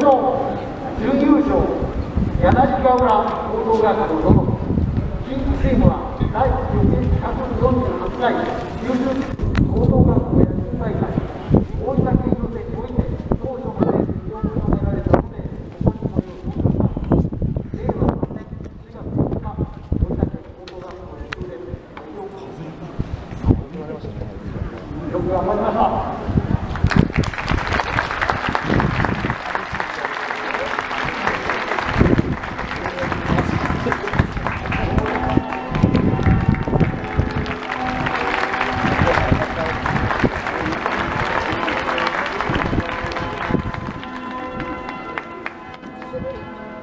の準優勝、柳ヶ浦高等学校の近畿チームは第148回九州高等学校野球大会大分県予選において当初の成績を求められたので、ここにご用意しました。令和3年4月5日、大分県高等学校野球連盟会長、よく頑張りました。 滑り